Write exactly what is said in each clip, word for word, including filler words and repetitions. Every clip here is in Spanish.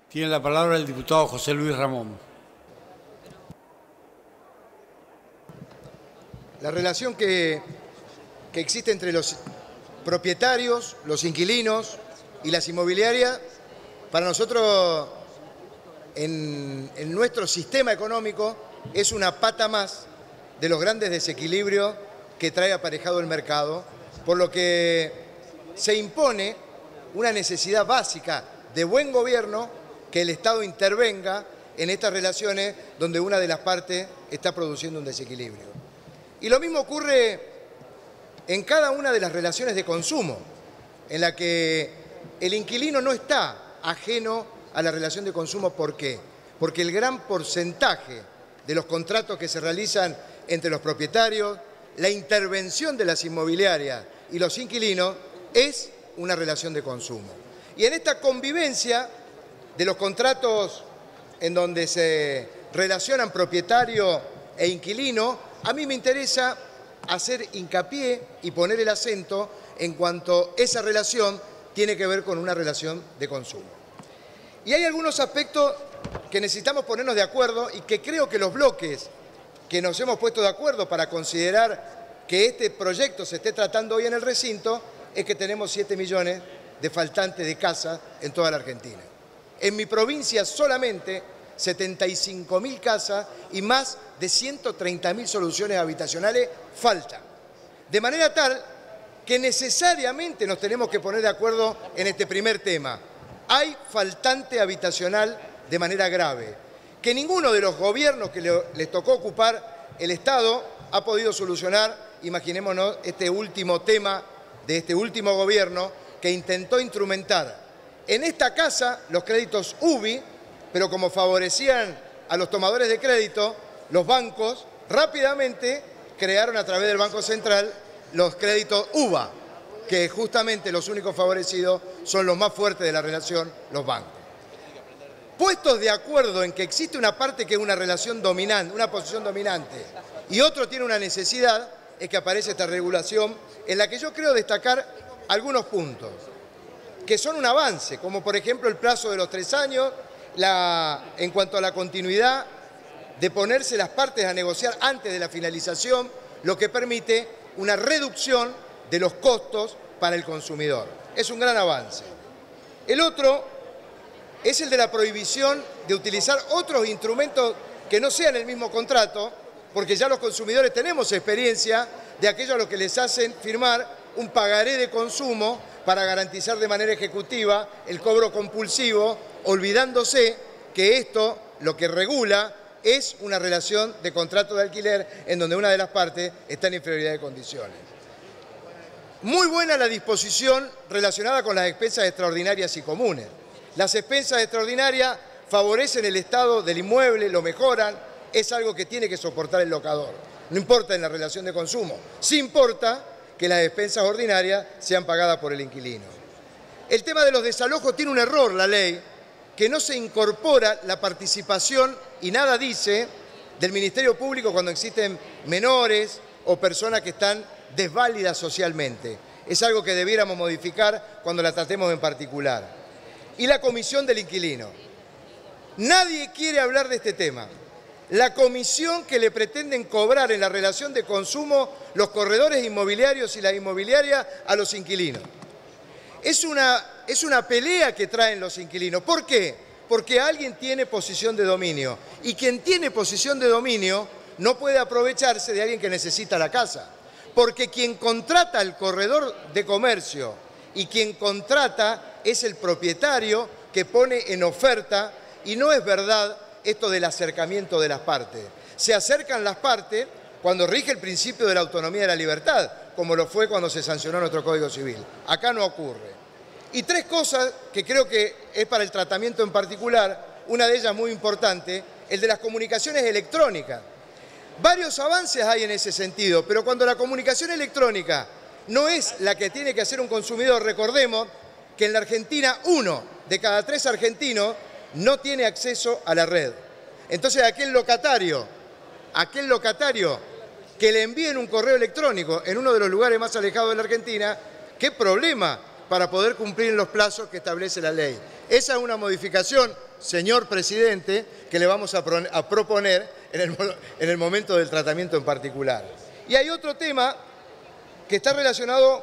Tiene la palabra el diputado José Luis Ramón. La relación que, que existe entre los propietarios, los inquilinos y las inmobiliarias, para nosotros, en, en nuestro sistema económico, es una pata más de los grandes desequilibrios que trae aparejado el mercado, por lo que se impone una necesidad básica de buen gobierno, que el Estado intervenga en estas relaciones donde una de las partes está produciendo un desequilibrio. Y lo mismo ocurre en cada una de las relaciones de consumo, en la que el inquilino no está ajeno a la relación de consumo. ¿Por qué? Porque el gran porcentaje de los contratos que se realizan entre los propietarios, la intervención de las inmobiliarias y los inquilinos es una relación de consumo. Y en esta convivencia de los contratos en donde se relacionan propietario e inquilino, a mí me interesa hacer hincapié y poner el acento en cuanto esa relación tiene que ver con una relación de consumo. Y hay algunos aspectos que necesitamos ponernos de acuerdo y que creo que los bloques que nos hemos puesto de acuerdo para considerar que este proyecto se esté tratando hoy en el recinto es que tenemos siete millones de faltantes de casa en toda la Argentina. En mi provincia solamente setenta y cinco mil casas y más de ciento treinta mil soluciones habitacionales faltan. De manera tal que necesariamente nos tenemos que poner de acuerdo en este primer tema. Hay faltante habitacional de manera grave, que ninguno de los gobiernos que les tocó ocupar el Estado ha podido solucionar. Imaginémonos este último tema de este último gobierno que intentó instrumentar en esta casa los créditos U B I, pero como favorecían a los tomadores de crédito, los bancos rápidamente crearon a través del Banco Central los créditos U B A, que justamente los únicos favorecidos son los más fuertes de la relación, los bancos. Puestos de acuerdo en que existe una parte que es una relación dominante, una posición dominante, y otro tiene una necesidad, es que aparece esta regulación en la que yo creo destacar algunos puntos que son un avance, como por ejemplo el plazo de los tres años, la, en cuanto a la continuidad de ponerse las partes a negociar antes de la finalización, lo que permite una reducción de los costos para el consumidor. Es un gran avance. El otro es el de la prohibición de utilizar otros instrumentos que no sean el mismo contrato, porque ya los consumidores tenemos experiencia de aquello a lo que les hacen firmar un pagaré de consumo para garantizar de manera ejecutiva el cobro compulsivo, olvidándose que esto lo que regula es una relación de contrato de alquiler en donde una de las partes está en inferioridad de condiciones. Muy buena la disposición relacionada con las expensas extraordinarias y comunes. Las expensas extraordinarias favorecen el estado del inmueble, lo mejoran, es algo que tiene que soportar el locador. No importa en la relación de consumo, sí importa que las expensas ordinarias sean pagadas por el inquilino. El tema de los desalojos tiene un error la ley, que no se incorpora la participación y nada dice del Ministerio Público cuando existen menores o personas que están desválidas socialmente. Es algo que debiéramos modificar cuando la tratemos en particular. Y la comisión del inquilino. Nadie quiere hablar de este tema. La comisión que le pretenden cobrar en la relación de consumo los corredores inmobiliarios y las inmobiliarias a los inquilinos. Es una, es una pelea que traen los inquilinos. ¿Por qué? Porque alguien tiene posición de dominio. Y quien tiene posición de dominio no puede aprovecharse de alguien que necesita la casa. Porque quien contrata al corredor de comercio y quien contrata es el propietario que pone en oferta, y no es verdad esto del acercamiento de las partes. Se acercan las partes cuando rige el principio de la autonomía y de la libertad, como lo fue cuando se sancionó nuestro Código Civil. Acá no ocurre. Y tres cosas que creo que es para el tratamiento en particular, una de ellas muy importante, el de las comunicaciones electrónicas. Varios avances hay en ese sentido, pero cuando la comunicación electrónica no es la que tiene que hacer un consumidor, recordemos que en la Argentina uno de cada tres argentinos no tiene acceso a la red. Entonces aquel locatario, aquel locatario que le envíen un correo electrónico en uno de los lugares más alejados de la Argentina, ¿qué problema para poder cumplir los plazos que establece la ley? Esa es una modificación señor presidente, que le vamos a, pro, a proponer en el, en el momento del tratamiento en particular. Y hay otro tema que está relacionado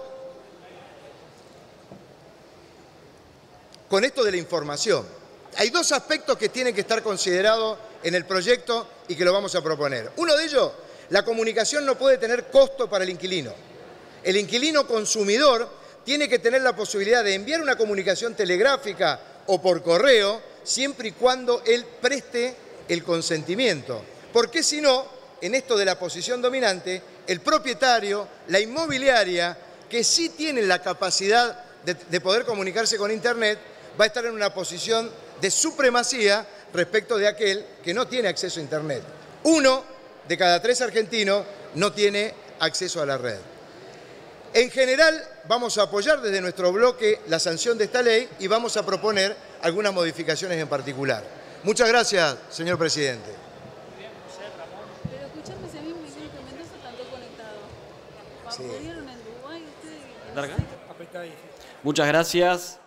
con esto de la información. Hay dos aspectos que tienen que estar considerados en el proyecto y que lo vamos a proponer. Uno de ellos, la comunicación no puede tener costo para el inquilino. El inquilino consumidor tiene que tener la posibilidad de enviar una comunicación telegráfica o por correo, siempre y cuando él preste el consentimiento. Porque si no, en esto de la posición dominante, el propietario, la inmobiliaria, que sí tienen la capacidad de, de poder comunicarse con Internet, va a estar en una posición de supremacía respecto de aquel que no tiene acceso a Internet. Uno de cada tres argentinos no tiene acceso a la red. En general, vamos a apoyar desde nuestro bloque la sanción de esta ley y vamos a proponer algunas modificaciones en particular. Muchas gracias, señor presidente. Pero escuchame, si a mí me dijeron que Mendoza está todo conectado. Sí. ¿Pudieron en Uruguay ustedes? ¿Larga? Muchas gracias.